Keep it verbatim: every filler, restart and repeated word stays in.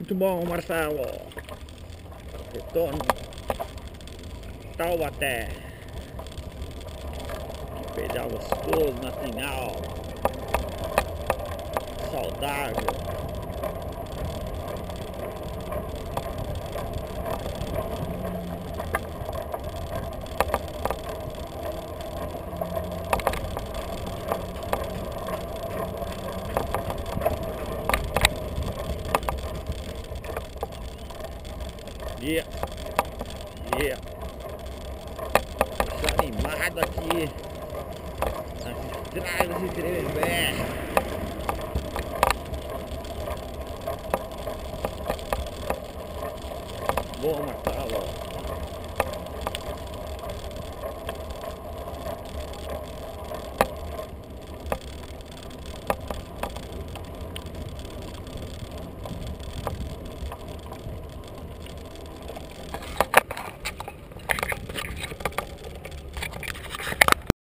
Muito bom, Marcelo. Retorno Taubaté. Que pedal gostoso na final. Saudável. Yeah, yeah. Estou animado aqui nas estradas de Tremembé.